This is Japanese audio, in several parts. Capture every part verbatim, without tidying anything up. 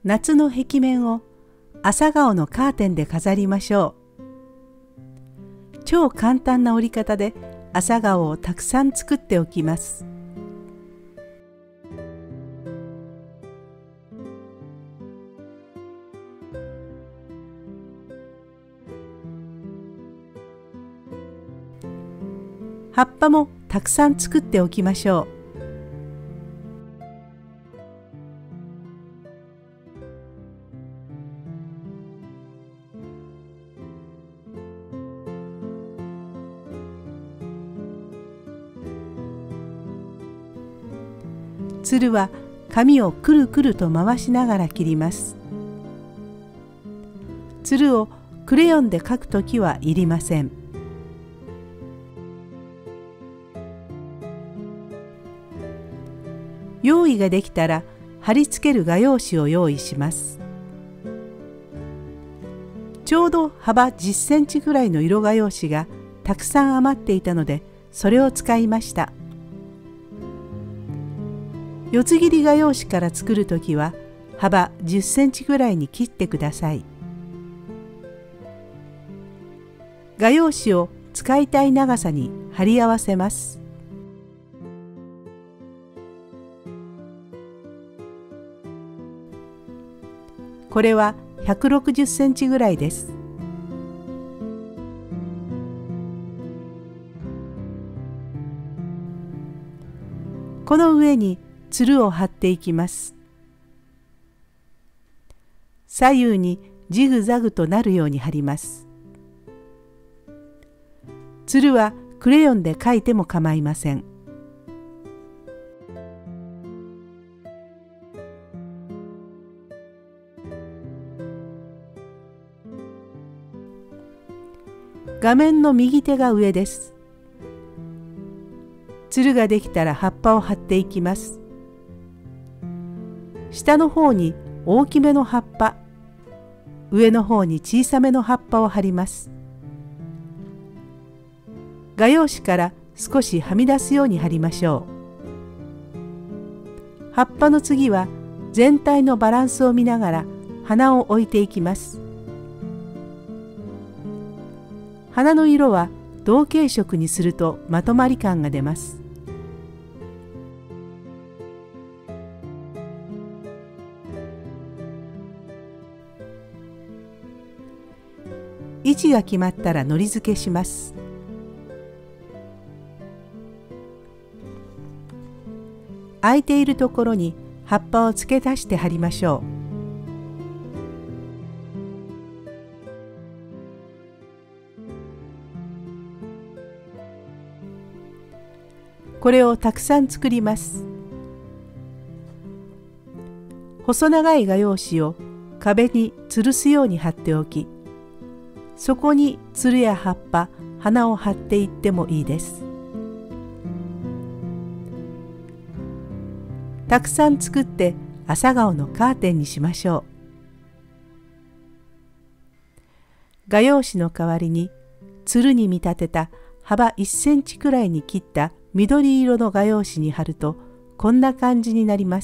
夏の壁面を朝顔のカーテンで飾りましょう。超簡単な折り方で朝顔をたくさん作っておきます。葉っぱもたくさん作っておきましょう。つるは紙をくるくると回しながら切ります。つるをクレヨンで描くときはいりません。用意ができたら貼り付ける画用紙を用意します。ちょうど幅じゅっセンチぐらいの色画用紙がたくさん余っていたので、それを使いました。四つ切り画用紙から作るときは幅じゅっセンチぐらいに切ってください。画用紙を使いたい長さに貼り合わせます。これはひゃくろくじゅっセンチぐらいです。この上につるを貼っていきます。左右にジグザグとなるように貼ります。つるはクレヨンで描いても構いません。画面の右手が上です。つるができたら葉っぱを貼っていきます。下の方に大きめの葉っぱ、上の方に小さめの葉っぱを貼ります。画用紙から少しはみ出すように貼りましょう。葉っぱの次は全体のバランスを見ながら花を置いていきます。花の色は同系色にするとまとまり感が出ます。位置が決まったらのり付けします。空いているところに葉っぱを付け足して貼りましょう。これをたくさん作ります。細長い画用紙を壁に吊るすように貼っておき、そこにつるや葉っぱ、花を貼っていってもいいです。たくさん作って朝顔のカーテンにしましょう。画用紙の代わりにつるに見立てた幅いっセンチくらいに切った緑色の画用紙に貼るとこんな感じになります。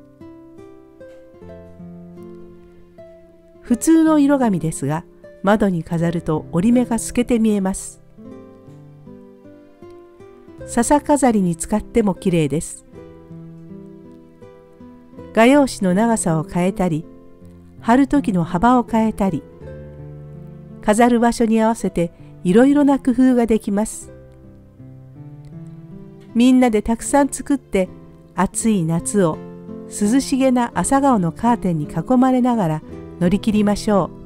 普通の色紙ですが、窓に飾ると折り目が透けて見えます。笹飾りに使ってもきれいです。画用紙の長さを変えたり、貼る時の幅を変えたり、飾る場所に合わせていろいろな工夫ができます。みんなでたくさん作って暑い夏を涼しげな朝顔のカーテンに囲まれながら乗り切りましょう。